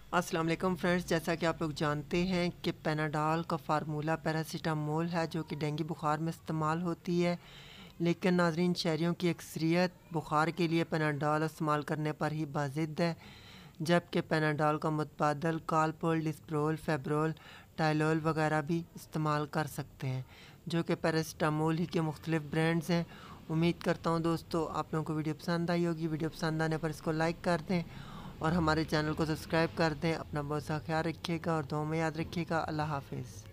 अस्सलाम वालेकुम फ्रेंड्स, जैसा कि आप लोग जानते हैं कि पेनाडॉल का फार्मूला पैरासीटामोल है जो कि डेंगू बुखार में इस्तेमाल होती है। लेकिन नाज़रीन, शहरियों की अक्सरियत बुखार के लिए पेनाडॉल इस्तेमाल करने पर ही बाज़िद है, जबकि पेनाडॉल का मुतबादल कालपोल, डिस्प्रोल, फेब्रोल, टाइलोल वगैरह भी इस्तेमाल कर सकते हैं, जो कि पैरासीटामोल ही के मुख्तलिफ ब्रांड्स हैं। उम्मीद करता हूँ दोस्तों आप लोगों को वीडियो पसंद आई होगी। वीडियो पसंद आने पर इसको लाइक कर दें और हमारे चैनल को सब्सक्राइब कर दें। अपना बहुत सा ख्याल रखिएगा और दुआ में याद रखिएगा। अल्लाह हाफिज़।